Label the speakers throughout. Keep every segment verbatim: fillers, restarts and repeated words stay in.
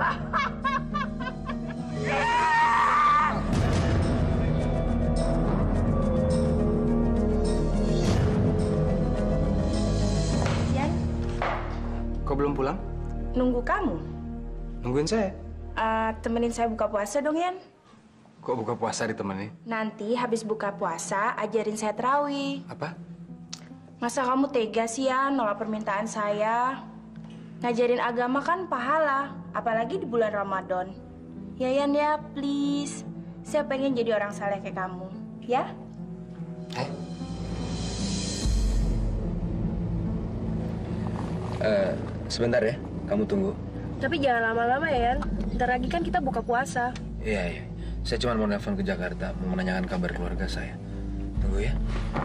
Speaker 1: Yan,
Speaker 2: Kok belum pulang?
Speaker 1: nunggu kamu.
Speaker 2: Nungguin saya.
Speaker 1: Uh, temenin saya buka puasa dong, Yan.
Speaker 2: Kok buka puasa ditemenin?
Speaker 1: Nanti habis buka puasa, ajarin saya terawih.
Speaker 2: Apa?
Speaker 1: Masa kamu tega sih ya nolak permintaan saya? Ngajarin agama kan pahala, apalagi di bulan Ramadan. Ya Yan ya, please. Saya pengen jadi orang saleh kayak kamu, ya?
Speaker 2: Eh? Uh, sebentar ya, kamu tunggu.
Speaker 1: Tapi jangan lama-lama ya, Yan. Ntar lagi kan kita buka puasa.
Speaker 2: Iya, iya. Saya cuma mau nelfon ke Jakarta, mau menanyakan kabar keluarga saya. Tunggu ya.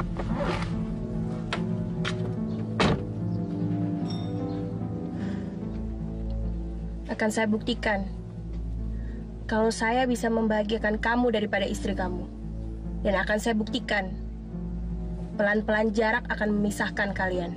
Speaker 1: Akan saya buktikan kalau saya bisa membahagiakan kamu daripada istri kamu. Dan akan saya buktikan pelan-pelan jarak akan memisahkan kalian.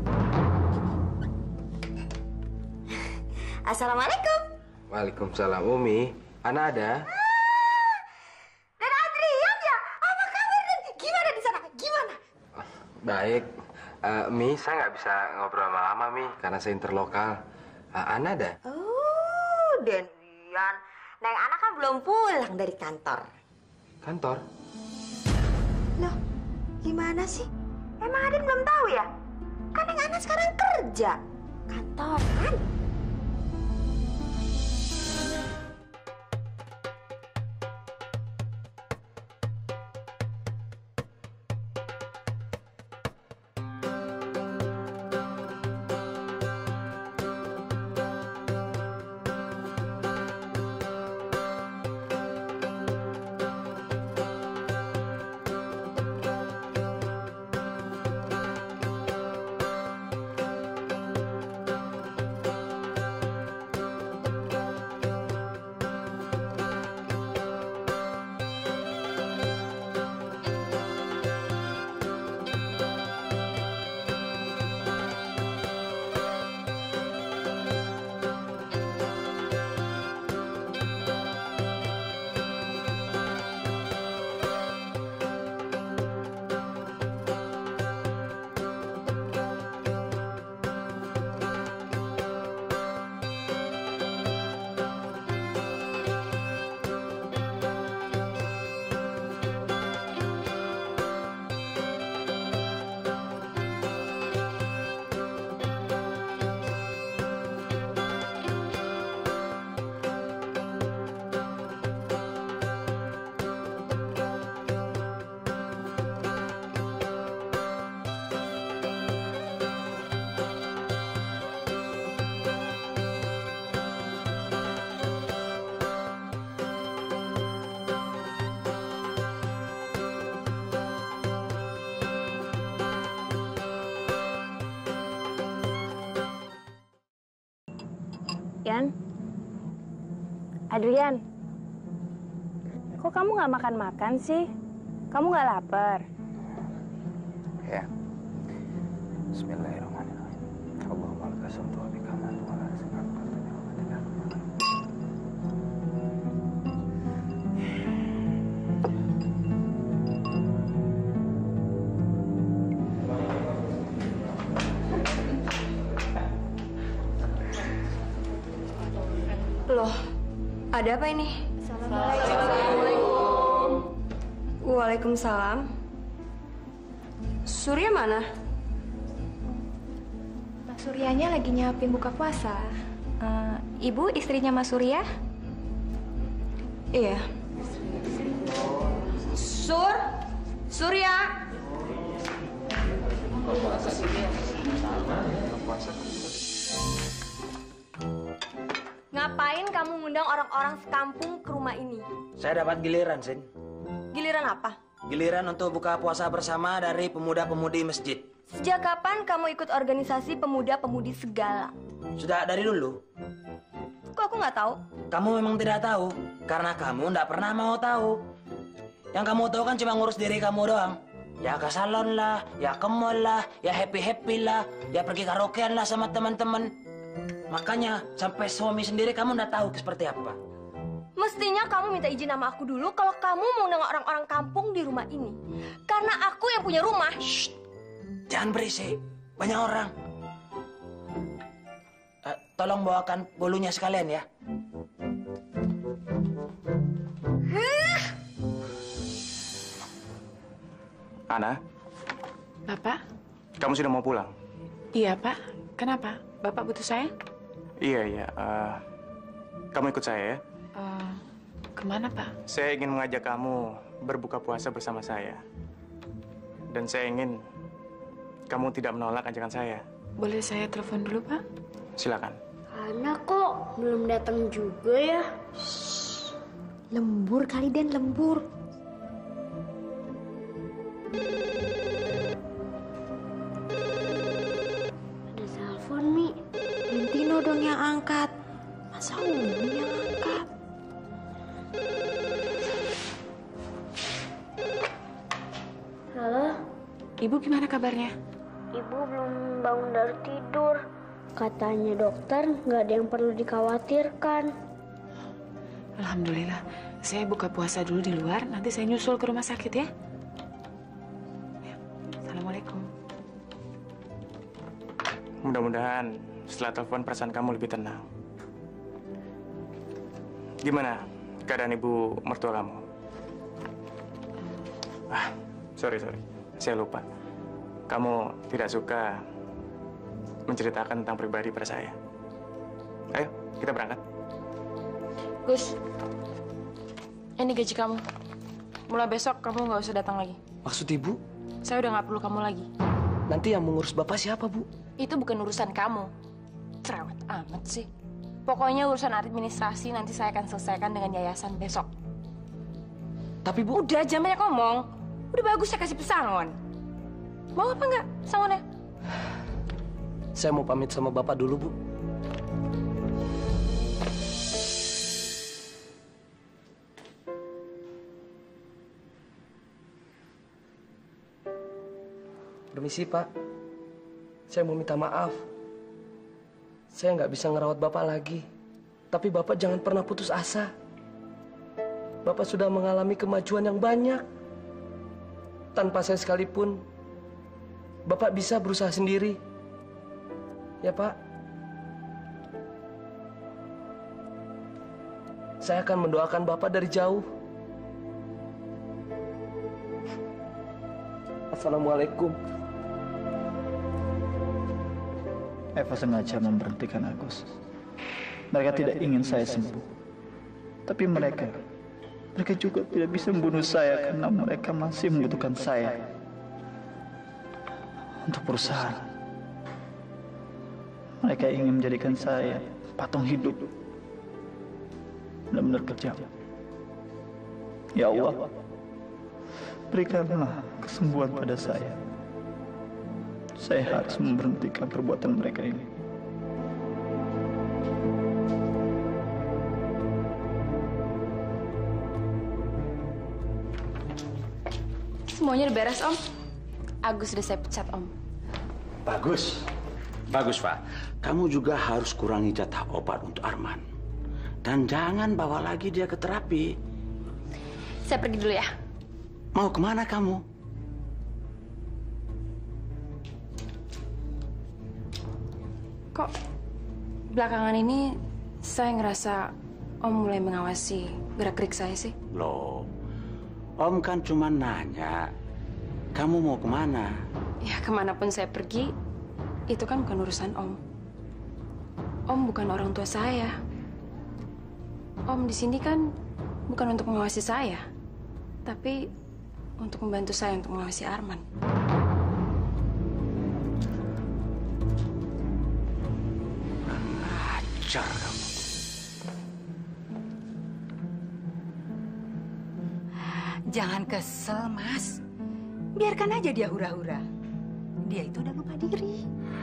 Speaker 3: Assalamualaikum.
Speaker 2: Waalaikumsalam, Umi. Ana ada?
Speaker 3: Ah, dan Adrian ya? Apa kabar, Dan? Gimana di sana? Gimana?
Speaker 2: Baik. Uh, Mi, saya nggak bisa ngobrol lama-lama, Mi. Karena saya interlokal. Uh, Ana ada?
Speaker 3: Oh, Dan Ian. Neng anak kan belum pulang dari kantor.
Speaker 2: Kantor?
Speaker 3: Loh, gimana sih? Emang Aden belum tahu ya? Kan Neng anak sekarang kerja. Kantoran.
Speaker 1: Yan, Adrian, kok kamu nggak makan-makan sih? Kamu nggak lapar?
Speaker 2: Ya. Bismillahirrahmanirrahim. Allahumma lakal hamdu wa bika hamdu wa la ilaha illa anta.
Speaker 3: Loh, ada apa ini? Assalamualaikum. Waalaikumsalam. Surya mana?
Speaker 4: Mas Suryanya lagi nyiapin buka puasa. Uh, Ibu istrinya Mas Surya?
Speaker 3: Iya. Sur? Surya? Ngapain kamu ngundang orang-orang sekampung ke rumah ini?
Speaker 5: Saya dapat giliran, Sin.
Speaker 3: Giliran apa?
Speaker 5: Giliran untuk buka puasa bersama dari pemuda-pemudi masjid.
Speaker 3: Sejak kapan kamu ikut organisasi pemuda-pemudi segala?
Speaker 5: Sudah dari dulu.
Speaker 3: Kok aku nggak tahu?
Speaker 5: Kamu memang tidak tahu, karena kamu tidak pernah mau tahu. Yang kamu tahu kan cuma ngurus diri kamu doang. Ya ke salon lah, ya ke mall lah, ya happy-happy lah, ya pergi karaokean lah sama teman-teman. Makanya sampai suami sendiri kamu nggak tahu seperti apa.
Speaker 4: Mestinya kamu minta izin sama aku dulu kalau kamu mau nengok orang-orang kampung di rumah ini. Karena aku yang punya rumah.
Speaker 5: Shh, jangan berisik, banyak orang. Uh, tolong bawakan bolunya sekalian ya.
Speaker 6: Ana,
Speaker 7: Bapak?
Speaker 6: kamu sudah mau pulang?
Speaker 7: Iya, Pak. Kenapa? Bapak butuh saya?
Speaker 6: Iya, iya. Uh, kamu ikut saya ya?
Speaker 7: Uh, kemana, Pak?
Speaker 6: Saya ingin mengajak kamu berbuka puasa bersama saya. Dan saya ingin kamu tidak menolak ajakan saya.
Speaker 7: Boleh saya telepon dulu, Pak?
Speaker 6: Silakan.
Speaker 8: Ana kok belum datang juga ya?
Speaker 3: Shh. Lembur kali Den, lembur.
Speaker 8: Ada telepon, Mi.
Speaker 3: Lentino dong yang angkat. Masa Umi yang angkat?
Speaker 8: Halo,
Speaker 7: Ibu gimana kabarnya?
Speaker 8: Ibu belum bangun dari tidur. Katanya dokter nggak ada yang perlu dikhawatirkan.
Speaker 7: Alhamdulillah. Saya buka puasa dulu di luar, nanti saya nyusul ke rumah sakit ya. Ya. Assalamualaikum.
Speaker 6: Mudah-mudahan setelah telepon perasaan kamu lebih tenang. Gimana keadaan ibu mertua kamu? Ah, sorry, sorry. Saya lupa. Kamu tidak suka menceritakan tentang pribadi pada saya. Ayo, kita berangkat.
Speaker 1: Gus, ini gaji kamu. Mulai besok kamu nggak usah datang lagi.
Speaker 2: Maksud ibu?
Speaker 1: Saya udah nggak perlu kamu lagi.
Speaker 2: Nanti yang mengurus bapak siapa, Bu?
Speaker 1: Itu bukan urusan kamu. Cerewet amat sih. Pokoknya urusan administrasi nanti saya akan selesaikan dengan yayasan besok.
Speaker 2: Tapi Bu...
Speaker 1: Udah, jangan banyak ngomong. Udah bagus saya kasih pesangon. Mau apa nggak pesangonnya?
Speaker 2: Saya mau pamit sama bapak dulu, Bu. Permisi, Pak. Saya mau minta maaf. Saya nggak bisa ngerawat Bapak lagi. Tapi Bapak jangan pernah putus asa. Bapak sudah mengalami kemajuan yang banyak. Tanpa saya sekalipun, Bapak bisa berusaha sendiri. Ya, Pak. Saya akan mendoakan Bapak dari jauh. Assalamualaikum.
Speaker 9: Eva sengaja memberhentikan Agus. Mereka tidak ingin saya sembuh. Tapi mereka, mereka juga tidak bisa membunuh saya karena mereka masih membutuhkan saya untuk perusahaan. Mereka ingin menjadikan saya patung hidup. Benar-benar kejam. Ya Allah, berikanlah kesembuhan pada saya. Saya harus memberhentikan perbuatan mereka ini.
Speaker 1: Semuanya udah beres, Om. Agus udah saya pecat, Om.
Speaker 10: Bagus. Bagus, Pak. Kamu juga harus kurangi jatah obat untuk Arman. Dan jangan bawa lagi dia ke terapi.
Speaker 1: Saya pergi dulu ya.
Speaker 10: Mau kemana kamu?
Speaker 1: Kok belakangan ini saya ngerasa Om mulai mengawasi gerak-gerik saya sih?
Speaker 10: Loh, Om kan cuma nanya, kamu mau kemana?
Speaker 1: Ya, kemanapun saya pergi, itu kan bukan urusan Om. Om bukan orang tua saya. Om di sini kan bukan untuk mengawasi saya, tapi untuk membantu saya untuk mengawasi Arman.
Speaker 10: Ajar kamu.
Speaker 11: Jangan kesel, Mas. Biarkan aja dia hura-hura. Dia itu udah lupa diri.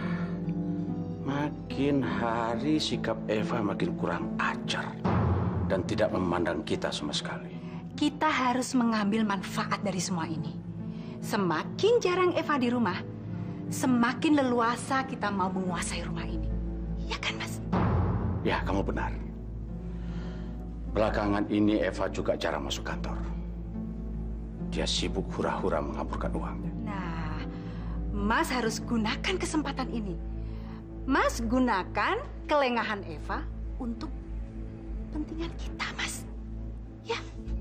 Speaker 10: Makin hari sikap Eva makin kurang ajar dan tidak memandang kita sama sekali.
Speaker 11: Kita harus mengambil manfaat dari semua ini. Semakin jarang Eva di rumah, semakin leluasa kita mau menguasai rumah ini. Ya kan, Mas?
Speaker 10: Ya, kamu benar. Belakangan ini Eva juga jarang masuk kantor. Dia sibuk hura-hura mengaburkan uangnya.
Speaker 11: Nah, Mas harus gunakan kesempatan ini. Mas gunakan kelengahan Eva untuk kepentingan kita, Mas. Ya.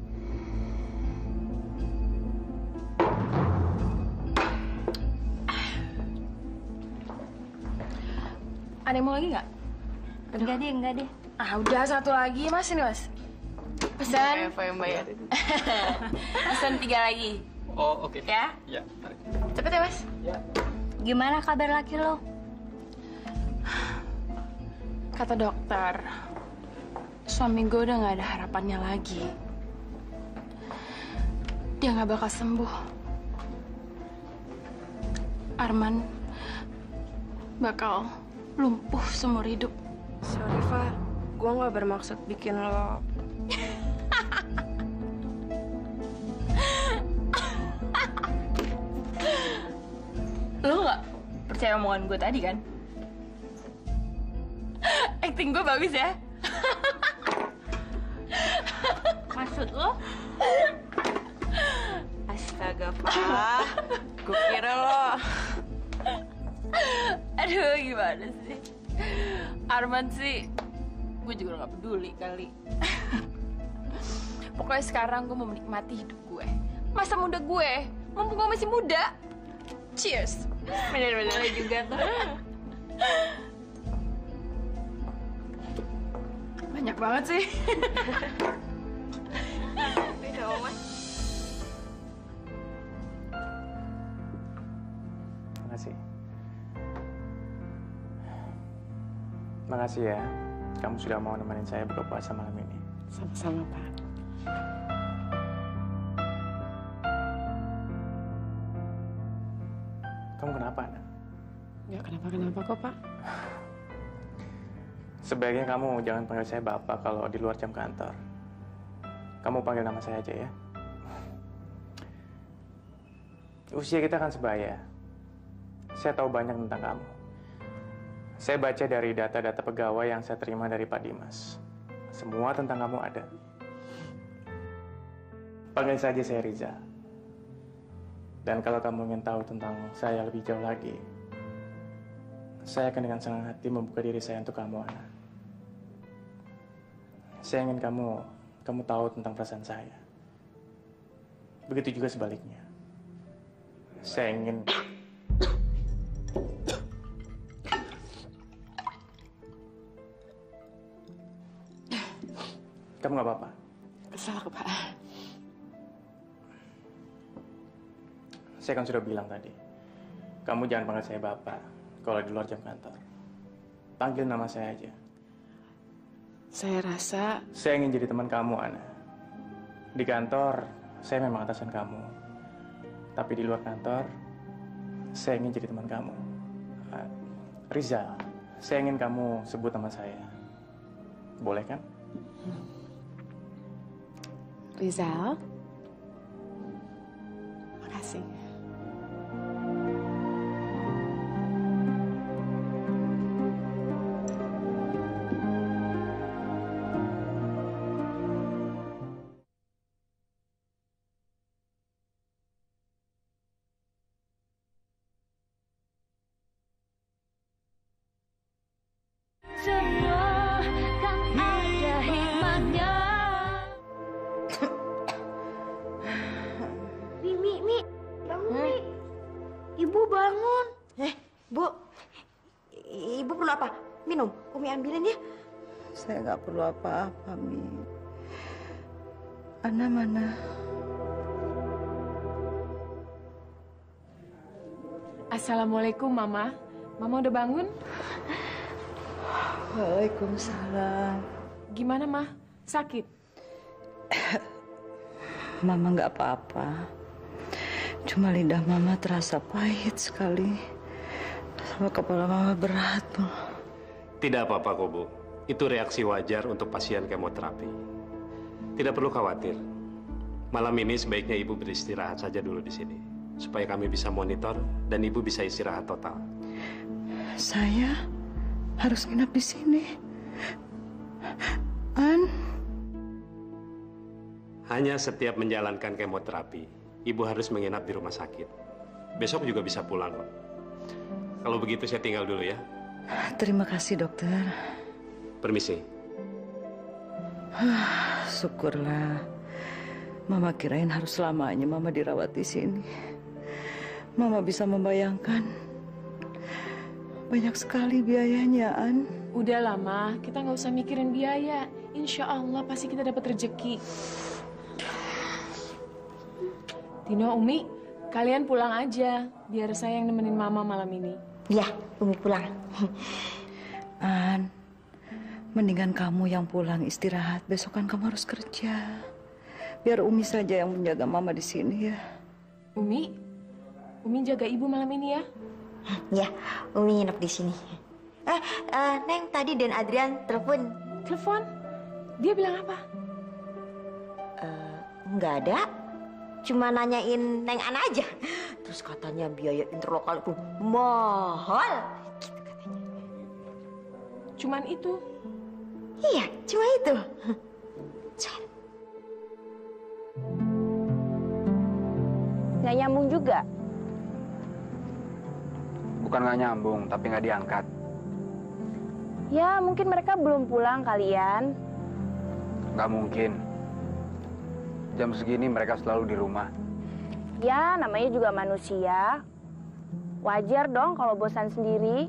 Speaker 1: Ada yang mau lagi nggak?
Speaker 8: Enggak deh, enggak deh.
Speaker 1: Ah, udah satu lagi, Mas. Ini, Mas. Pesan.
Speaker 2: Eva yang bayar.
Speaker 1: Pesan tiga lagi.
Speaker 2: Oh, oke.
Speaker 1: Ya?
Speaker 2: Ya.
Speaker 1: Cepet ya, Mas.
Speaker 2: Ya.
Speaker 8: Gimana kabar laki lo?
Speaker 1: Kata dokter, suami gue udah nggak ada harapannya lagi. Dia nggak bakal sembuh. Arman bakal lumpuh seumur hidup. Sorry, Fa. Gue nggak bermaksud bikin lo... Lo nggak percaya omongan gue tadi, kan? Acting gue bagus ya?
Speaker 8: Maksud lo?
Speaker 1: Astaga, Pak. Gue kira lo... Aduh, gimana sih? Arman sih, gue juga gak peduli kali. Pokoknya sekarang gue mau menikmati hidup gue. Masa muda gue, mumpung gue masih muda. Cheers. Bener-bener juga tuh. Banyak banget sih. Beda, Mas.
Speaker 6: Makasih. Makasih ya, kamu sudah mau nemenin saya buka puasa malam ini.
Speaker 7: Sama-sama, Pak.
Speaker 6: Kamu kenapa, Nak?
Speaker 7: Nggak kenapa-kenapa kok, Pak.
Speaker 6: Sebaiknya kamu jangan panggil saya Bapak kalau di luar jam kantor. Kamu panggil nama saya aja ya. Usia kita kan sebaya. Saya tahu banyak tentang kamu. Saya baca dari data-data pegawai yang saya terima dari Pak Dimas. Semua tentang kamu ada. Panggil saja saya Riza. Dan kalau kamu ingin tahu tentang saya lebih jauh lagi, saya akan dengan senang hati membuka diri saya untuk kamu, Ana. Saya ingin kamu, kamu tahu tentang perasaan saya. Begitu juga sebaliknya. Saya ingin... Kamu nggak apa-apa?
Speaker 7: Kesal, Pak.
Speaker 6: Saya kan sudah bilang tadi, kamu jangan panggil saya Bapak kalau di luar jam kantor. Panggil nama saya aja.
Speaker 7: Saya rasa...
Speaker 6: Saya ingin jadi teman kamu, Ana. Di kantor, saya memang atasan kamu. Tapi di luar kantor, saya ingin jadi teman kamu. Uh, Rizal, saya ingin kamu sebut nama saya. Boleh kan?
Speaker 7: Rizal. Makasih.
Speaker 8: Semua kan ada hikmahnya. Mi, Mi, Mi, bangun, Mi. Ibu bangun.
Speaker 3: Eh, Bu. Ibu perlu apa? Minum. Umi ambilin ya.
Speaker 12: Saya nggak perlu apa-apa, Mi. Ana mana?
Speaker 7: Assalamualaikum, Mama. Mama udah bangun?
Speaker 12: Waalaikumsalam.
Speaker 7: Gimana, Ma? Sakit?
Speaker 12: Mama nggak apa-apa. Cuma lidah Mama terasa pahit sekali. Sama kepala Mama berat, Bu.
Speaker 13: Tidak apa-apa kok, Bu. Itu reaksi wajar untuk pasien kemoterapi. Tidak perlu khawatir. Malam ini sebaiknya Ibu beristirahat saja dulu di sini. Supaya kami bisa monitor dan Ibu bisa istirahat total.
Speaker 12: Saya harus nginap di sini. An?
Speaker 13: Hanya setiap menjalankan kemoterapi, ibu harus menginap di rumah sakit. Besok juga bisa pulang. Kalau begitu saya tinggal dulu ya.
Speaker 12: Terima kasih, dokter.
Speaker 13: Permisi.
Speaker 12: Syukurlah. Mama kirain harus selamanya Mama dirawat di sini. Mama bisa membayangkan banyak sekali biayanya, An.
Speaker 7: Udah lama, kita nggak usah mikirin biaya. Insya Allah pasti kita dapat rezeki. Tino, Umi, kalian pulang aja. Biar saya yang nemenin Mama malam ini.
Speaker 3: Iya, Umi pulang.
Speaker 12: An, mendingan kamu yang pulang istirahat. Besok kan kamu harus kerja. Biar Umi saja yang menjaga Mama di sini ya.
Speaker 7: Umi, Umi jaga ibu malam ini ya.
Speaker 3: Ya, Umi nginep di sini. Eh, uh, Neng, tadi Dan Adrian telepon.
Speaker 7: Telepon? Dia bilang apa?
Speaker 3: Uh, nggak ada. Cuma nanyain Neng Ana aja. Terus katanya biaya interlokal itu mahal. Gitu katanya.
Speaker 7: Cuman itu?
Speaker 3: Iya, cuma itu.
Speaker 1: Nggak nyambung juga?
Speaker 14: Bukan nggak nyambung, tapi nggak diangkat.
Speaker 1: Ya, mungkin mereka belum pulang kalian.
Speaker 14: Nggak mungkin. Jam segini mereka selalu di rumah.
Speaker 1: Ya, namanya juga manusia. Wajar dong kalau bosan sendiri.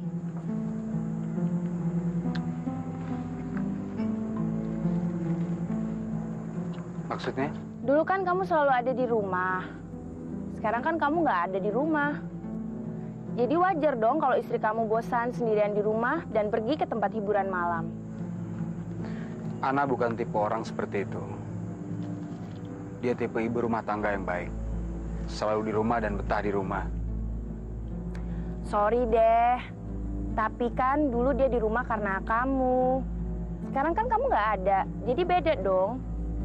Speaker 14: Maksudnya?
Speaker 1: Dulu kan kamu selalu ada di rumah. Sekarang kan kamu nggak ada di rumah. Jadi wajar dong kalau istri kamu bosan sendirian di rumah dan pergi ke tempat hiburan malam.
Speaker 14: Ana bukan tipe orang seperti itu. Dia tipe ibu rumah tangga yang baik. Selalu di rumah dan betah di rumah.
Speaker 1: Sorry deh, tapi kan dulu dia di rumah karena kamu. Sekarang kan kamu nggak ada, jadi beda dong.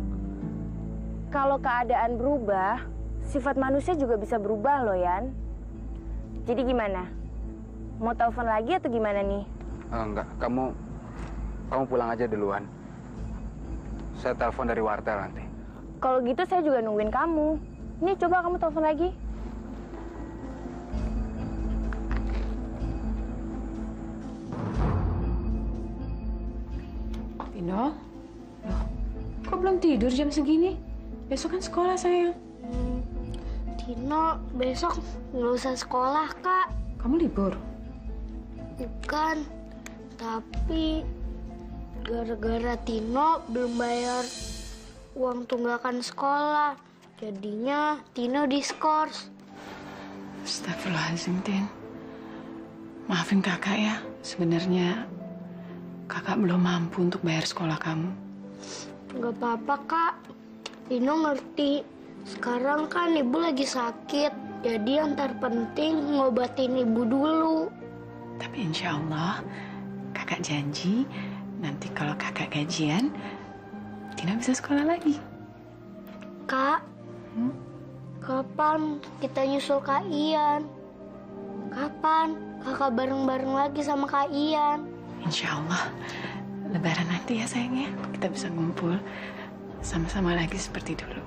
Speaker 1: Kalau keadaan berubah, sifat manusia juga bisa berubah loh, Yan. Jadi gimana? Mau telepon lagi atau gimana nih?
Speaker 14: Uh, enggak, kamu kamu pulang aja duluan. Saya telepon dari wartel nanti.
Speaker 1: Kalau gitu saya juga nungguin kamu. Nih coba kamu telepon lagi.
Speaker 7: Tino, loh, kok belum tidur jam segini? Besok kan sekolah, sayang.
Speaker 8: Tino, besok nggak usah sekolah, Kak.
Speaker 7: Kamu libur?
Speaker 8: Bukan, tapi gara-gara Tino belum bayar uang tunggakan sekolah. Jadinya Tino diskors.
Speaker 7: Astagfirullahaladzim, Tin. Maafin kakak ya. Sebenarnya kakak belum mampu untuk bayar sekolah kamu.
Speaker 8: Nggak apa-apa, Kak. Tino ngerti. Sekarang kan ibu lagi sakit. Jadi yang terpenting ngobatin ibu dulu.
Speaker 7: Tapi insya Allah, kakak janji nanti kalau kakak gajian, Tina bisa sekolah lagi.
Speaker 8: Kak, hmm? Kapan kita nyusul Kak Ian? Kapan kakak bareng-bareng lagi sama Kak Ian?
Speaker 7: Insya Allah, lebaran nanti ya sayang ya. Kita bisa ngumpul sama-sama lagi seperti dulu.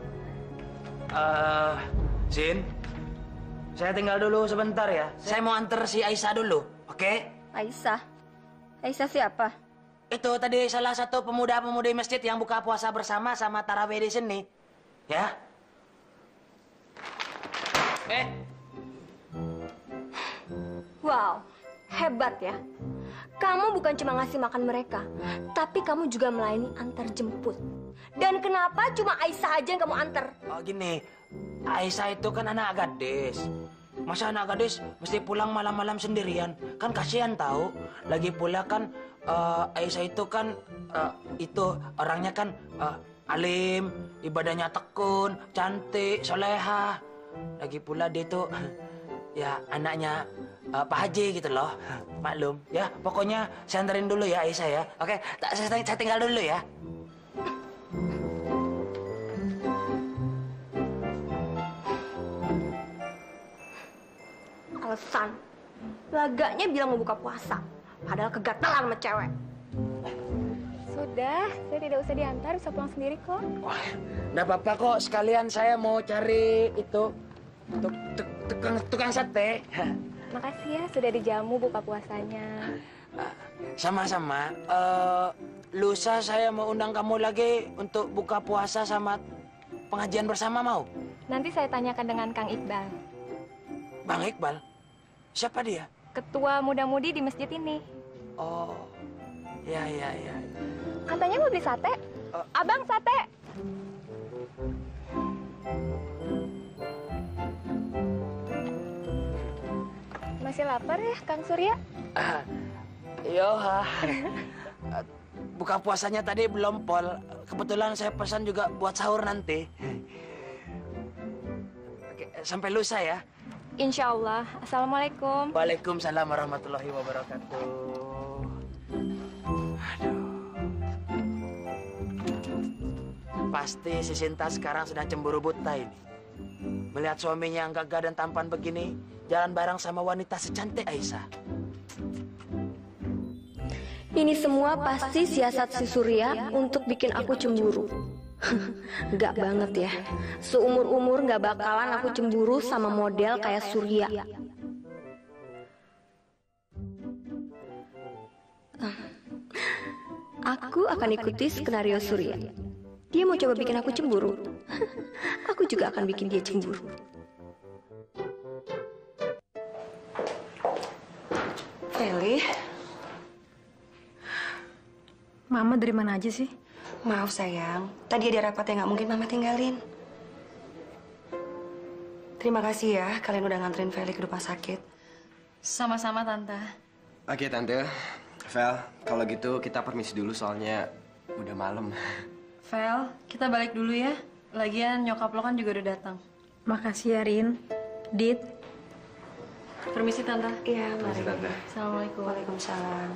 Speaker 5: Uh, Sin, saya tinggal dulu sebentar ya. Saya mau antar si Aisyah dulu, oke? Okay?
Speaker 4: Aisyah? Aisyah siapa?
Speaker 5: Itu tadi salah satu pemuda-pemudi masjid yang buka puasa bersama sama tarawih di sini. Ya? Eh?
Speaker 4: Wow, hebat ya. Kamu bukan cuma ngasih makan mereka, tapi kamu juga melayani antar jemput. Dan kenapa cuma Aisyah aja yang kamu antar?
Speaker 5: Oh gini, Aisyah itu kan anak gadis. Masa anak gadis mesti pulang malam-malam sendirian? Kan kasihan tahu. Lagi pula kan uh, Aisyah itu kan uh, itu orangnya kan uh, alim, ibadahnya tekun, cantik, soleha. Lagi pula dia tuh ya anaknya uh, Pak Haji gitu loh. Maklum ya. Pokoknya saya anterin dulu ya Aisyah ya. Oke, tak saya, saya tinggal dulu ya.
Speaker 4: Alasan. Lagaknya bilang mau buka puasa. Padahal kegatalan sama cewek. Sudah, saya tidak usah diantar, bisa pulang sendiri kok.
Speaker 5: Wah, nggak apa-apa kok. Sekalian saya mau cari itu tuk, tuk, tukang tukang sate.
Speaker 4: Makasih ya sudah dijamu buka puasanya.
Speaker 5: Sama-sama. Uh, lusa saya mau undang kamu lagi untuk buka puasa sama pengajian bersama, mau?
Speaker 4: Nanti saya tanyakan dengan Kang Iqbal.
Speaker 5: Bang Iqbal? Siapa dia?
Speaker 4: Ketua muda-mudi di masjid ini.
Speaker 5: Oh, ya ya ya.
Speaker 4: Katanya mau beli sate. Uh, Abang, sate. Masih lapar ya, Kang Surya?
Speaker 5: Uh, yo, uh, buka puasanya tadi belum, Pol. Kebetulan saya pesan juga buat sahur nanti. Oke, sampai lusa ya.
Speaker 4: Insya Allah. Assalamualaikum.
Speaker 5: Waalaikumsalam warahmatullahi wabarakatuh. Aduh. Pasti si Sinta sekarang sedang cemburu buta ini. Melihat suaminya yang gagah dan tampan begini, jalan bareng sama wanita secantik Aisyah.
Speaker 4: Ini semua pasti siasat si Surya untuk bikin aku cemburu. Enggak banget ya. Seumur-umur nggak bakalan aku cemburu sama model kayak Surya. Aku akan ikuti skenario Surya. Dia mau coba bikin aku cemburu. Aku juga akan bikin dia cemburu.
Speaker 15: Feli.
Speaker 16: Mama dari mana aja sih?
Speaker 15: Maaf sayang, tadi ada rapat yang nggak mungkin Mama tinggalin. Terima kasih ya, kalian udah nganterin Feli ke rumah sakit.
Speaker 16: Sama-sama, Tante.
Speaker 2: Oke, Tante. Vel, kalau gitu kita permisi dulu soalnya udah malam.
Speaker 16: Vel, kita balik dulu ya. Lagian nyokap lo kan juga udah datang. Makasih ya, Rin. Dit. Permisi, Tante.
Speaker 15: Iya, mari.
Speaker 2: Tante.
Speaker 16: Assalamualaikum.
Speaker 15: Waalaikumsalam.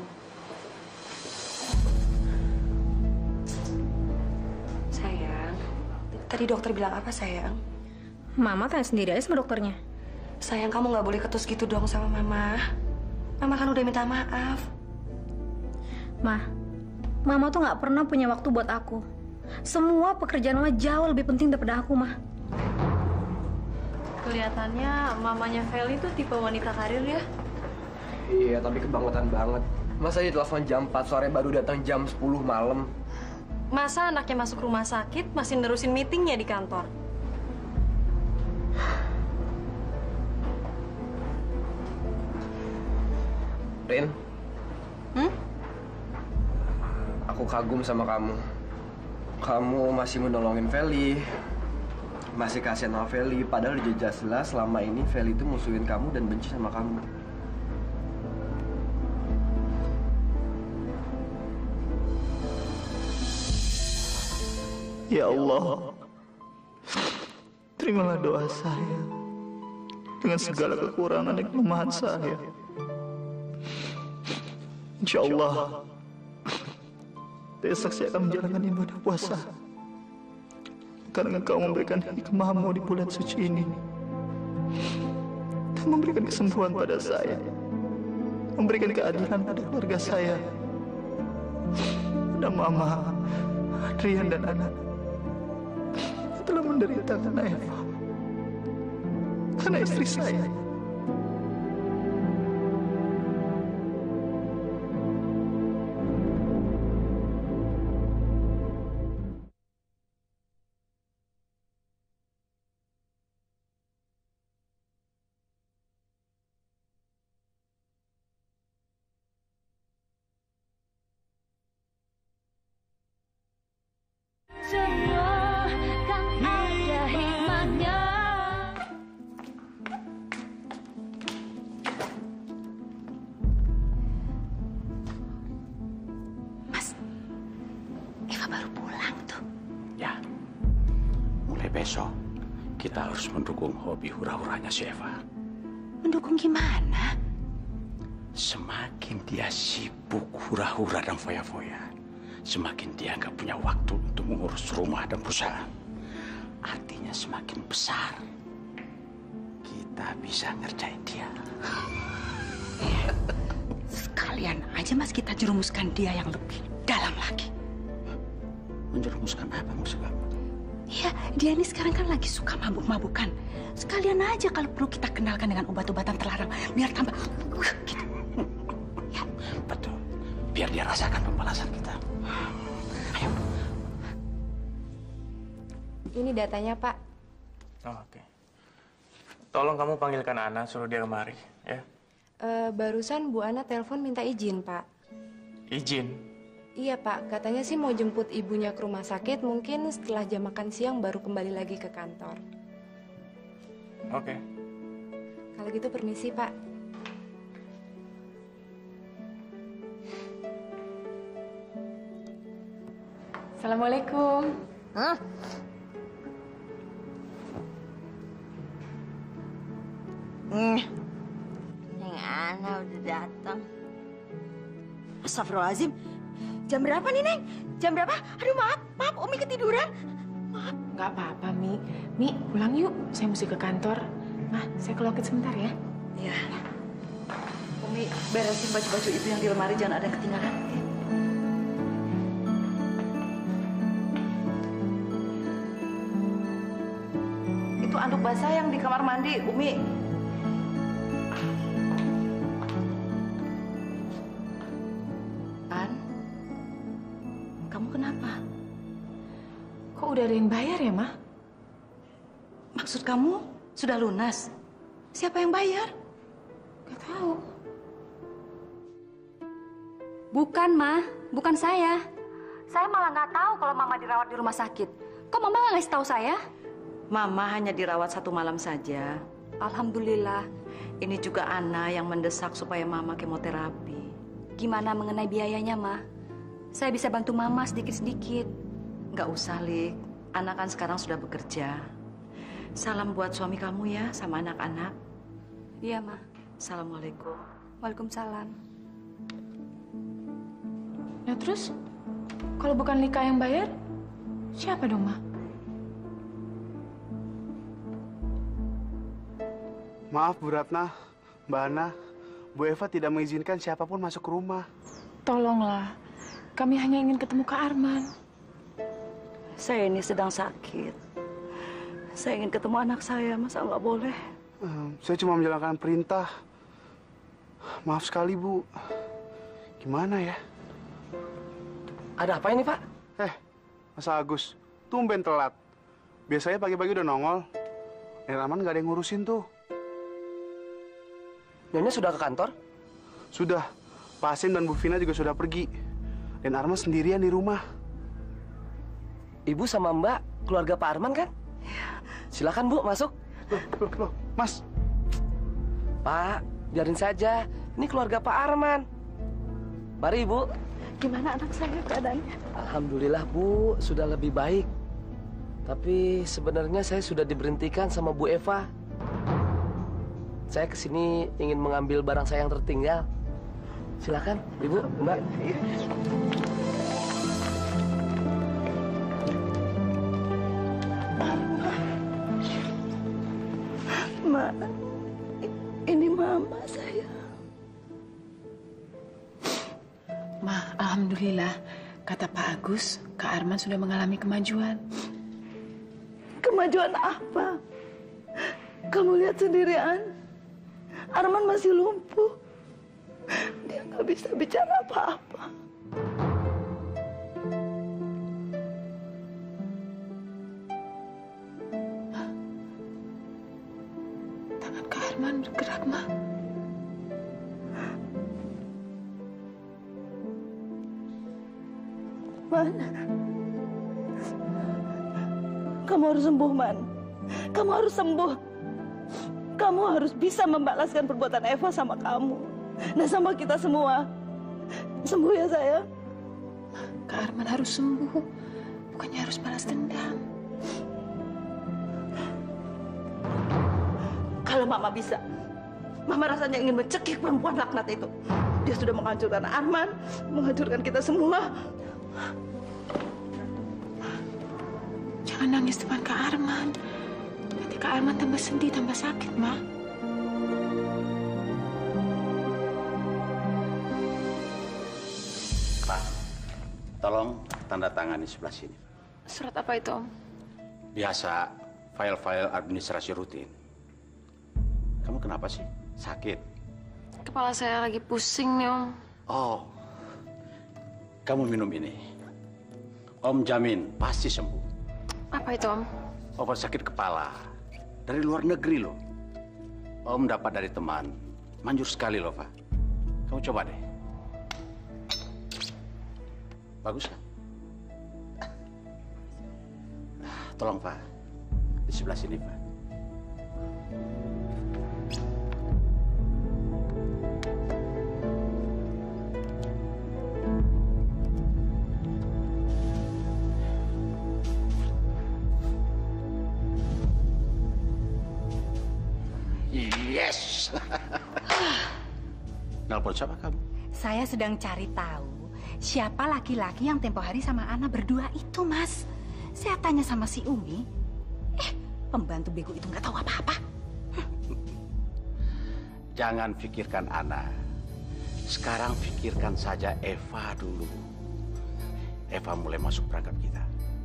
Speaker 15: Sayang, tadi dokter bilang apa, sayang?
Speaker 16: Mama tanya sendiri aja sama dokternya.
Speaker 15: Sayang, kamu nggak boleh ketus gitu dong sama Mama. Mama kan udah minta maaf.
Speaker 16: Ma, Mama tuh nggak pernah punya waktu buat aku. Semua pekerjaan Mama jauh lebih penting daripada aku, Ma. Kelihatannya mamanya Feli tuh tipe wanita karir ya.
Speaker 2: Iya, tapi kebangetan banget. Masa dia telepon jam empat sore baru datang jam sepuluh malam?
Speaker 16: Masa anaknya masuk rumah sakit masih nerusin meetingnya di kantor?
Speaker 2: Rin?
Speaker 16: Hmm?
Speaker 2: Aku kagum sama kamu. Kamu masih menolongin Feli. Masih kasihan sama Feli. Padahal udah jelas selama ini Feli itu musuhin kamu dan benci sama kamu.
Speaker 9: Ya Allah, terimalah doa saya dengan segala kekurangan dan kelemahan saya. Insya Allah, besok saya akan menjalankan ibadah puasa karena Engkau memberikan hikmah-Mu di bulan suci ini dan memberikan kesembuhan pada saya, memberikan keadilan pada keluarga saya, pada Mama, Adrian dan anak telah menderita karena Eva, karena istri saya.
Speaker 10: Besok kita harus mendukung hobi hura-huranya si Eva.
Speaker 11: Mendukung gimana?
Speaker 10: Semakin dia sibuk hura-hura dan foya-foya, semakin dia nggak punya waktu untuk mengurus rumah dan perusahaan. Artinya semakin besar kita bisa ngerjain dia.
Speaker 11: Sekalian aja Mas kita jerumuskan dia yang lebih dalam lagi.
Speaker 10: Menjerumuskan apa maksud kamu?
Speaker 7: Iya, dia ini sekarang kan lagi suka mabuk-mabukan. Sekalian aja kalau perlu kita kenalkan dengan obat-obatan terlarang, biar tambah uh, gitu. Ya.
Speaker 10: Betul. Biar dia rasakan pembalasan kita. Ayo.
Speaker 16: Ini datanya, Pak.
Speaker 6: Oh, oke. Tolong kamu panggilkan Ana, suruh dia kemari, ya.
Speaker 16: Uh, barusan Bu Ana telepon minta izin, Pak.
Speaker 6: Izin?
Speaker 16: Iya, Pak. Katanya sih mau jemput ibunya ke rumah sakit, mungkin setelah jam makan siang baru kembali lagi ke kantor.
Speaker 6: Oke.
Speaker 16: Kalau gitu permisi, Pak. Assalamualaikum.
Speaker 3: Hah? Hmm. Neng Ana udah datang. Astagfirullahaladzim. Jam berapa nih, Neng? Jam berapa? Aduh, maaf. Maaf, Umi ketiduran. Maaf.
Speaker 7: Nggak apa-apa, Mi. Mi, pulang yuk. Saya mesti ke kantor. Nah, saya keluar sebentar ya.
Speaker 12: Iya. Umi, beresin baju-baju ibu yang di lemari, jangan ada yang ketinggalan. Itu anduk basah yang di kamar mandi, Umi. An, kamu kenapa?
Speaker 7: Kok udah ada yang bayar ya, Ma?
Speaker 12: Maksud kamu sudah lunas? Siapa yang bayar?
Speaker 7: Gak tahu.
Speaker 4: Bukan, Ma. Bukan saya. Saya malah nggak tahu kalau Mama dirawat di rumah sakit. Kok Mama nggak ngasih tahu saya?
Speaker 12: Mama hanya dirawat satu malam saja.
Speaker 4: Alhamdulillah.
Speaker 12: Ini juga Ana yang mendesak supaya Mama kemoterapi.
Speaker 4: Gimana mengenai biayanya, Ma? Saya bisa bantu Mama sedikit-sedikit.
Speaker 12: Nggak usah, Lik. Ana kan sekarang sudah bekerja. Salam buat suami kamu ya, sama anak-anak.
Speaker 4: Iya, Ma.
Speaker 12: Assalamualaikum.
Speaker 4: Waalaikumsalam.
Speaker 7: Nah terus, kalau bukan Lika yang bayar, siapa dong, Ma?
Speaker 17: Maaf, Bu Ratna, Mbak Ana. Bu Eva tidak mengizinkan siapapun masuk ke rumah.
Speaker 7: Tolonglah, kami hanya ingin ketemu Kak Arman.
Speaker 12: Saya ini sedang sakit. Saya ingin ketemu anak saya, masa nggak boleh?
Speaker 17: Hmm, saya cuma menjalankan perintah. Maaf sekali, Bu. Gimana ya?
Speaker 2: Ada apa ini, Pak?
Speaker 17: Eh, Mas Agus, tumben telat. Biasanya pagi-pagi udah nongol. Dan Arman nggak ada yang ngurusin tuh.
Speaker 2: Nyonya sudah ke kantor?
Speaker 17: Sudah. Pak Asim dan Bu Vina juga sudah pergi. Dan Arman sendirian di rumah.
Speaker 2: Ibu sama Mbak keluarga Pak Arman kan? Silakan, Bu, masuk.
Speaker 17: Loh, loh, loh, Mas.
Speaker 2: Pak, biarin saja. Ini keluarga Pak Arman. Mari, Ibu.
Speaker 12: Gimana anak saya keadaannya?
Speaker 2: Alhamdulillah, Bu, sudah lebih baik. Tapi sebenarnya saya sudah diberhentikan sama Bu Eva. Saya kesini ingin mengambil barang saya yang tertinggal. Silakan, Ibu, Mbak.
Speaker 12: Ma, ini Mama saya.
Speaker 7: Ma, alhamdulillah. Kata Pak Agus, Kak Arman sudah mengalami kemajuan.
Speaker 12: Kemajuan apa? Kamu lihat sendiri, An. Arman masih lumpuh. Dia nggak bisa bicara apa-apa.
Speaker 7: Tangan Kak Arman bergerak, Ma.
Speaker 12: Man, kamu harus sembuh, Man. Kamu harus sembuh. Kamu harus bisa membalaskan perbuatan Eva sama kamu. Nah, sama kita semua. Sembuh ya, sayang.
Speaker 7: Kak Arman harus sembuh. Bukannya harus balas dendam.
Speaker 12: Kalau Mama bisa, Mama rasanya ingin mencekik perempuan laknat itu. Dia sudah menghancurkan Arman, menghancurkan kita semua.
Speaker 7: Jangan nangis depan Kak Arman. Nanti Kak Arman tambah sedih, tambah sakit, Ma.
Speaker 10: Pak, tolong tanda tangan di sebelah sini.
Speaker 16: Surat apa itu, Om?
Speaker 10: Biasa, file-file administrasi rutin. Kamu kenapa sih? Sakit?
Speaker 16: Kepala saya lagi pusing nih, Om.
Speaker 10: Oh, kamu minum ini. Om jamin pasti sembuh.
Speaker 16: Apa itu, Om?
Speaker 10: Obat sakit kepala. Dari luar negeri loh. Om dapat dari teman. Manjur sekali loh, Pak. Kamu coba deh. Bagus kan? Tolong, Pak. Di sebelah sini, Pak. Yes. Nelpon siapa kamu?
Speaker 11: Saya sedang cari tahu siapa laki-laki yang tempo hari sama Ana berdua itu, Mas. Saya tanya sama si Umi, eh pembantu bego itu nggak tahu apa-apa.
Speaker 10: Jangan pikirkan Ana. Sekarang pikirkan saja Eva dulu. Eva mulai masuk perangkap kita.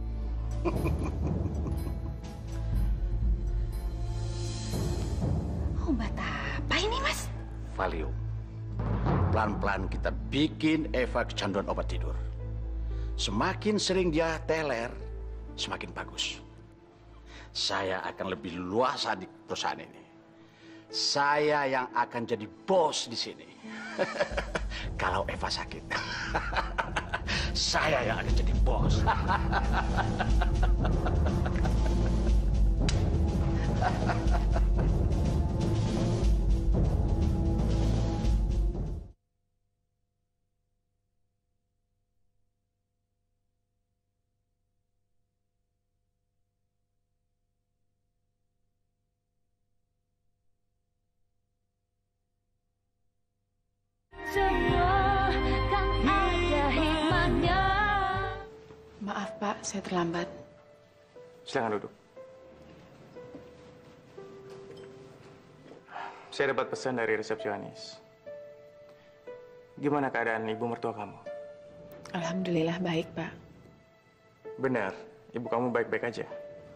Speaker 11: Obat apa ini, Mas?
Speaker 10: Valium. Pelan-pelan kita bikin Eva kecanduan obat tidur. Semakin sering dia teler, semakin bagus. Saya akan lebih luasa di perusahaan ini. Saya yang akan jadi bos di sini. Kalau Eva sakit, saya yang akan jadi bos.
Speaker 18: Maaf Pak, saya terlambat.
Speaker 6: Silakan duduk. Saya dapat pesan dari resepsionis. Gimana keadaan ibu mertua kamu?
Speaker 18: Alhamdulillah baik Pak.
Speaker 6: Benar, ibu kamu baik-baik aja.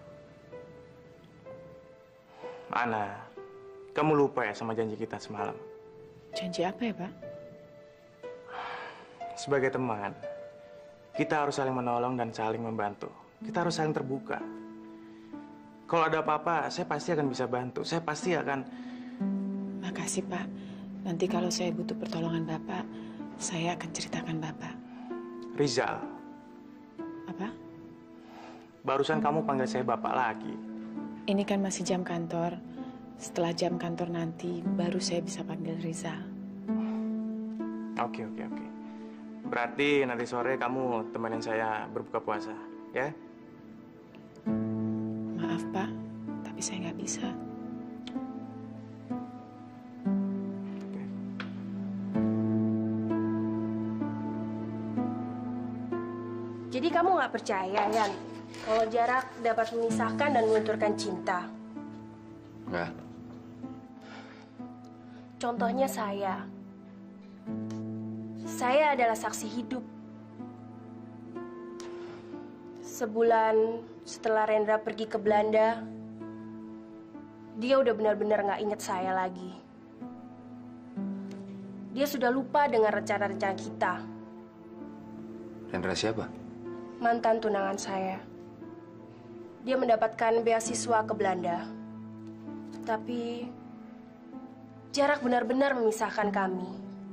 Speaker 6: Ana, kamu lupa ya sama janji kita semalam?
Speaker 18: Janji apa ya Pak?
Speaker 6: Sebagai teman, kita harus saling menolong dan saling membantu. Kita harus saling terbuka. Kalau ada apa-apa, saya pasti akan bisa bantu. Saya pasti akan...
Speaker 18: Makasih Pak. Nanti kalau saya butuh pertolongan Bapak, saya akan ceritakan Bapak.
Speaker 6: Rizal.
Speaker 18: Apa?
Speaker 6: Barusan kamu panggil saya Bapak lagi.
Speaker 18: Ini kan masih jam kantor. Setelah jam kantor nanti, baru saya bisa panggil Rizal.
Speaker 6: Oke, oke, oke. Berarti nanti sore kamu temenin saya berbuka puasa, ya?
Speaker 18: Maaf Pak, tapi saya nggak bisa.
Speaker 1: Jadi kamu nggak percaya, Yan, kalau jarak dapat memisahkan dan melunturkan cinta?
Speaker 10: Nggak.
Speaker 1: Contohnya saya. Saya adalah saksi hidup. Sebulan setelah Rendra pergi ke Belanda, dia udah benar-benar nggak inget saya lagi. Dia sudah lupa dengan rencana-rencana kita.
Speaker 14: Rendra siapa?
Speaker 1: Mantan tunangan saya. Dia mendapatkan beasiswa ke Belanda. Tapi jarak benar-benar memisahkan kami.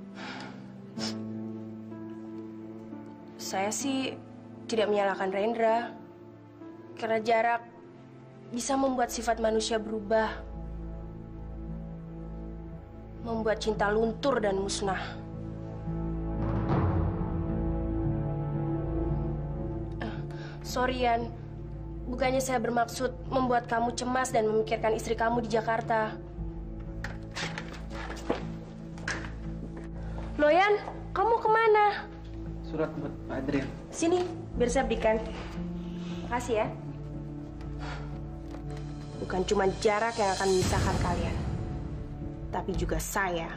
Speaker 1: Saya sih tidak menyalahkan Rendra. Karena jarak bisa membuat sifat manusia berubah. Membuat cinta luntur dan musnah. Uh, sorry, Yan. Bukannya saya bermaksud membuat kamu cemas dan memikirkan istri kamu di Jakarta. Loh, Yan, kamu kemana?
Speaker 2: Surat buat Pak Adrian.
Speaker 1: Sini, biar saya berikan. Makasih ya. Bukan cuma jarak yang akan memisahkan kalian, tapi juga saya.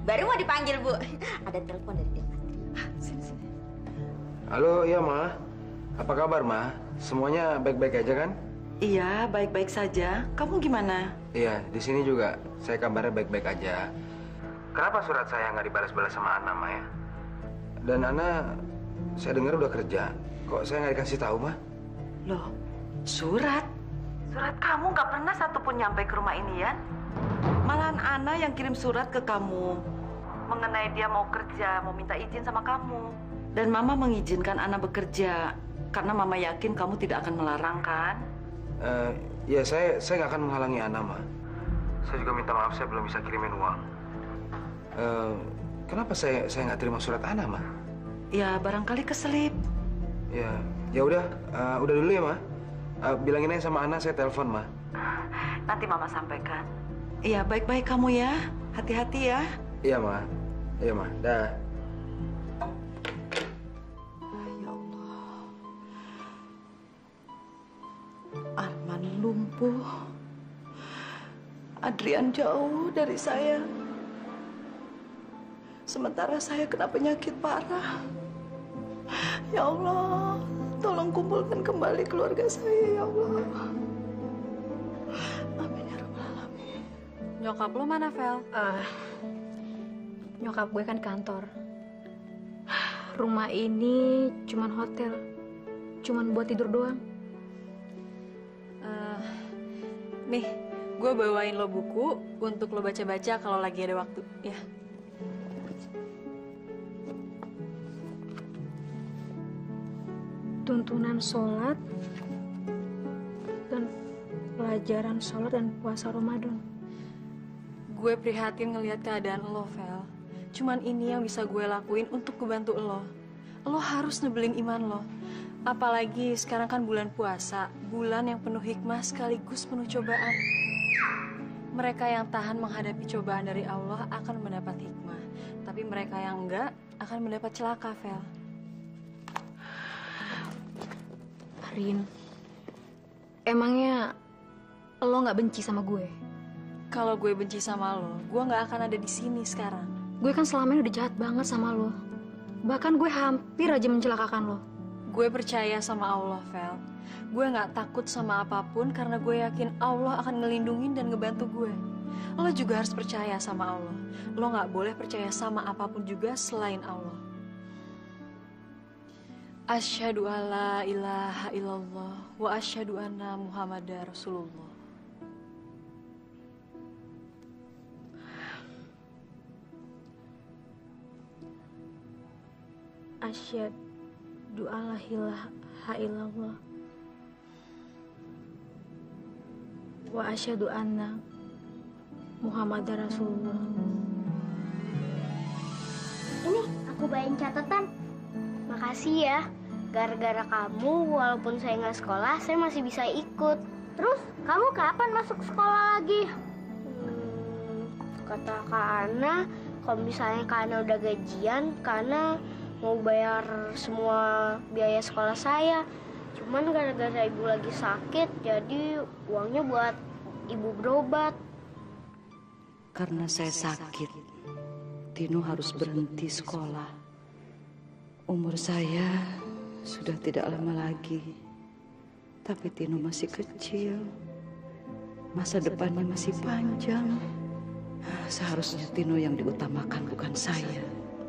Speaker 3: Baru mau dipanggil, Bu. Ada telepon dari dia.
Speaker 18: Sini, sini.
Speaker 14: Halo, iya Ma. Apa kabar Ma? Semuanya baik-baik aja kan?
Speaker 12: Iya, baik-baik saja. Kamu gimana?
Speaker 14: Iya, di sini juga saya kabarnya baik-baik aja. Kenapa surat saya nggak dibalas-balas sama Ana, Ma ya? Dan Ana, saya dengar udah kerja. Kok saya nggak dikasih tahu, Ma?
Speaker 12: Loh, surat? Surat kamu nggak pernah satupun nyampe ke rumah ini ya? Malahan Ana yang kirim surat ke kamu mengenai dia mau kerja, mau minta izin sama kamu. Dan Mama mengizinkan Ana bekerja karena Mama yakin kamu tidak akan melarang, kan?
Speaker 14: Uh, ya, saya saya nggak akan menghalangi Ana, Ma. Saya juga minta maaf saya belum bisa kirimin uang. Uh, kenapa saya saya nggak terima surat Ana, Ma?
Speaker 12: Ya, barangkali keselip.
Speaker 14: Ya, ya udah, uh, udah dulu ya, Ma. Uh, bilangin aja sama Ana saya telepon, Ma.
Speaker 12: Nanti Mama sampaikan. Iya, baik-baik kamu ya. Hati-hati ya.
Speaker 14: Iya, Ma. Iya, Ma. Dah.
Speaker 12: Ya Allah. Arman lumpuh. Adrian jauh dari saya. Sementara saya kena penyakit parah. Ya Allah, tolong kumpulkan kembali keluarga saya, ya Allah. Amin ya Rabbal Alamin.
Speaker 16: Nyokap lo mana, Vel?
Speaker 4: Uh, nyokap gue kan kantor. Rumah ini cuman hotel. Cuman buat tidur doang.
Speaker 16: Uh, nih, gue bawain lo buku untuk lo baca-baca kalau lagi ada waktu, ya.
Speaker 4: Tuntunan sholat dan pelajaran sholat dan puasa Ramadan.
Speaker 16: Gue prihatin ngelihat keadaan lo, Vel. Cuman ini yang bisa gue lakuin untuk ngebantu lo. Lo harus nebelin iman lo. Apalagi sekarang kan bulan puasa, bulan yang penuh hikmah sekaligus penuh cobaan. Mereka yang tahan menghadapi cobaan dari Allah akan mendapat hikmah. Tapi mereka yang enggak akan mendapat celaka, Vel.
Speaker 4: Rin, emangnya lo nggak benci sama gue?
Speaker 16: Kalau gue benci sama lo, gue nggak akan ada di sini sekarang.
Speaker 4: Gue kan selama ini udah jahat banget sama lo. Bahkan gue hampir aja mencelakakan lo.
Speaker 16: Gue percaya sama Allah, Vel. Gue nggak takut sama apapun karena gue yakin Allah akan ngelindungin dan ngebantu gue. Lo juga harus percaya sama Allah. Lo nggak boleh percaya sama apapun juga selain Allah. Asyhadu alla ilaha illallah wa asyhadu anna Muhammadar Rasulullah.
Speaker 4: Asyhadu alla ilaha illallah wa asyhadu anna Muhammadar Rasulullah.
Speaker 8: Ini aku bawain catatan. Makasih ya. Gara-gara kamu, walaupun saya nggak sekolah, saya masih bisa ikut. Terus, kamu kapan masuk sekolah lagi? Hmm, kata Kak Ana, kalau misalnya Kak Ana udah gajian, Kak Ana mau bayar semua biaya sekolah saya. Cuman gara-gara ibu lagi sakit, jadi uangnya buat ibu berobat.
Speaker 12: Karena saya sakit, Tino harus berhenti sekolah. Umur saya sudah tidak lama lagi, tapi Tino masih kecil. Masa depannya masih panjang. Seharusnya Tino yang diutamakan, bukan saya.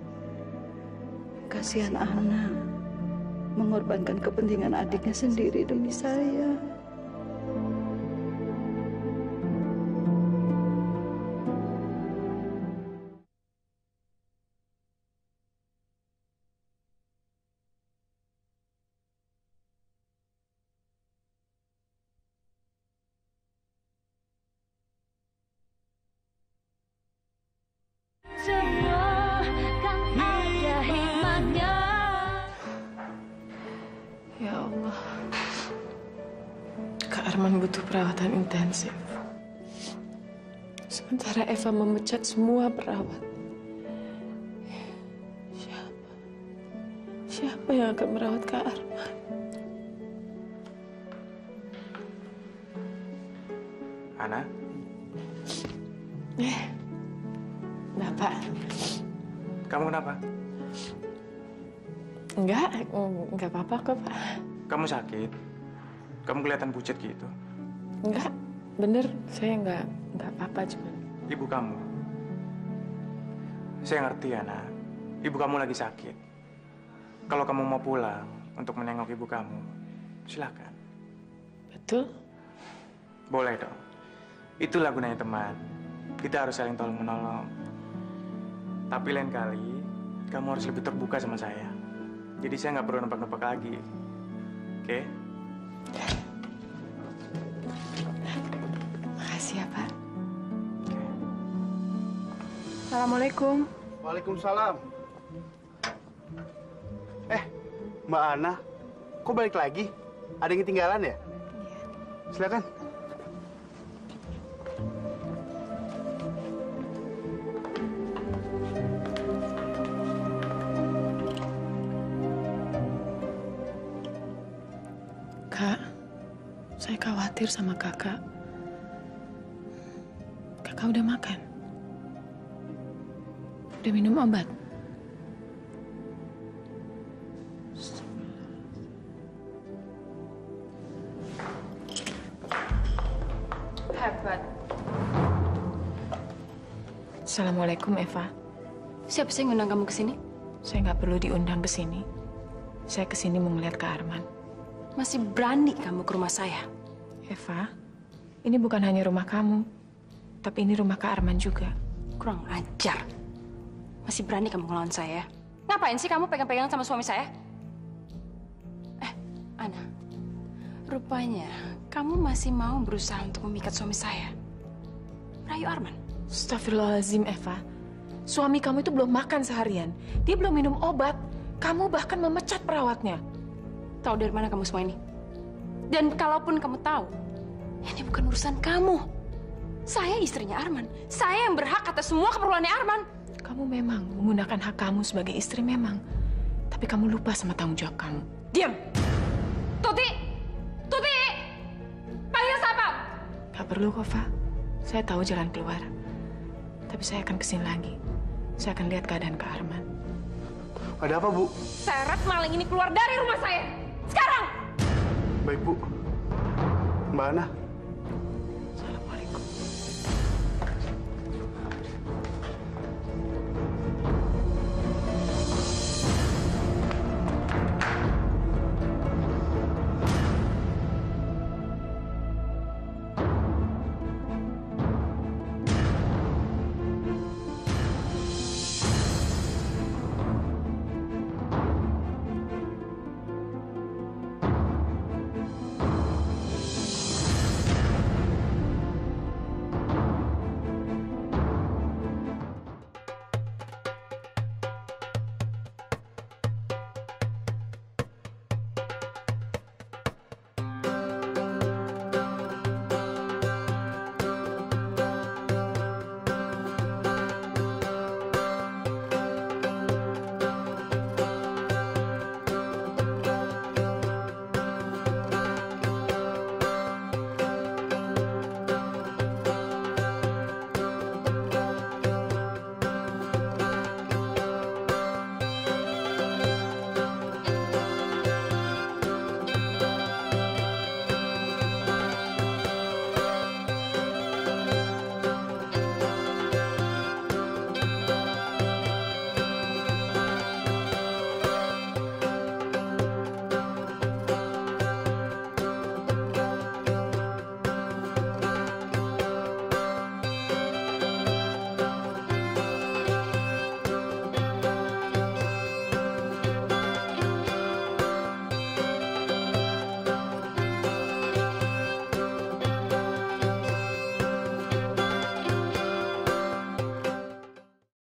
Speaker 12: Kasihan Ana, mengorbankan kepentingan adiknya sendiri demi saya.
Speaker 18: Ya Allah, Kak Arman butuh perawatan intensif. Sementara Eva memecat semua perawat. Siapa? Siapa yang akan merawat Kak Arman?
Speaker 14: Ana?
Speaker 18: Eh, Bapak.
Speaker 6: kenapa?
Speaker 18: Enggak, enggak apa-apa kok, Pak.
Speaker 6: Kamu sakit? Kamu kelihatan pucat gitu.
Speaker 18: Enggak, bener. Saya enggak, enggak apa-apa cuman.
Speaker 6: Ibu kamu. Saya ngerti ya, nak. Ibu kamu lagi sakit. Kalau kamu mau pulang untuk menengok ibu kamu, silakan.
Speaker 18: Betul?
Speaker 6: Boleh dong. Itulah gunanya teman. Kita harus saling tolong-menolong. Tapi lain kali, kamu harus lebih terbuka sama saya. Jadi saya nggak perlu nempak-nempak lagi. Oke?
Speaker 18: Makasih ya, Pak.
Speaker 16: Assalamualaikum.
Speaker 17: Waalaikumsalam. Eh, Mbak Ana, kok balik lagi? Ada yang ketinggalan ya? Iya. Silakan.
Speaker 18: Kak, saya khawatir sama kakak. Kakak udah makan? Udah minum obat?
Speaker 16: Hebat.
Speaker 18: Assalamualaikum, Eva.
Speaker 16: Siapa sih yang ngundang kamu ke sini?
Speaker 18: Saya nggak perlu diundang ke sini. Saya ke sini mau ngeliat ke Arman.
Speaker 16: Masih berani kamu ke rumah saya?
Speaker 18: Eva, ini bukan hanya rumah kamu, tapi ini rumah Kak Arman juga.
Speaker 16: Kurang ajar. Masih berani kamu ngelawan saya? Ngapain sih kamu pegang-pegang sama suami saya? Eh, Ana. Rupanya kamu masih mau berusaha untuk memikat suami saya. Rayu Arman.
Speaker 18: Astagfirullahaladzim, Eva. Suami kamu itu belum makan seharian. Dia belum minum obat. Kamu bahkan memecat perawatnya.
Speaker 16: Tahu dari mana kamu semua ini? Dan kalaupun kamu tahu, ini bukan urusan kamu. Saya istrinya Arman. Saya yang berhak atas semua keperluannya Arman.
Speaker 18: Kamu memang menggunakan hak kamu sebagai istri memang. Tapi kamu lupa sama tanggung jawab kamu.
Speaker 16: Diam! Tuti! Tuti! Panggil Sapam!
Speaker 18: Gak perlu kok, Fa. Saya tahu jalan keluar. Tapi saya akan kesini lagi. Saya akan lihat keadaan Kak Arman.
Speaker 17: Ada apa, Bu?
Speaker 16: Seret maling ini keluar dari rumah saya. Sekarang!
Speaker 17: Baik, Bu. Mbak Ana,